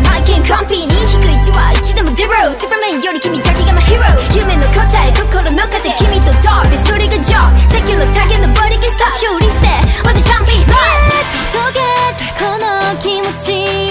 I can't compete に引く1は1でもゼロスーパーメンより君だけがmy hero 夢の答え心の糧君とトークそれがジョーク先のタゲのボディゲスト勝利してまたチャンピオン溶けたこの気持ち